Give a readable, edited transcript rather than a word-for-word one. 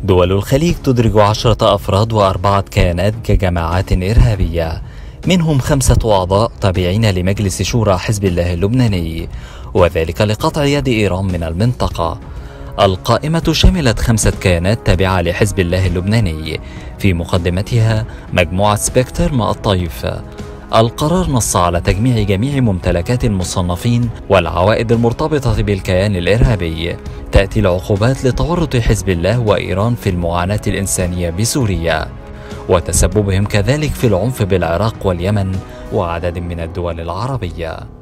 دول الخليج تدرج 10 أفراد و4 كيانات كجماعات إرهابية، منهم 5 أعضاء تابعين لمجلس شورى حزب الله اللبناني، وذلك لقطع يد إيران من المنطقة. القائمة شملت 5 كيانات تابعة لحزب الله اللبناني، في مقدمتها مجموعة سبكتر مع الطيف. القرار نص على تجميع جميع ممتلكات المصنفين والعوائد المرتبطة بالكيان الإرهابي. تأتي العقوبات لتورط حزب الله وإيران في المعاناة الإنسانية بسوريا، وتسببهم كذلك في العنف بالعراق واليمن وعدد من الدول العربية.